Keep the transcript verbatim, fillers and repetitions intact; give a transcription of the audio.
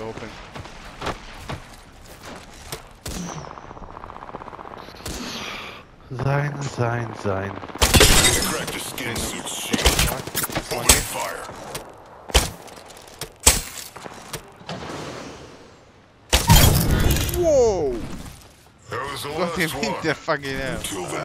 open. Sein, sein, sein. Cracked his skin suit shield. Opening fire. Whoa! That was the What do you last mean one. the fucking hell? Until the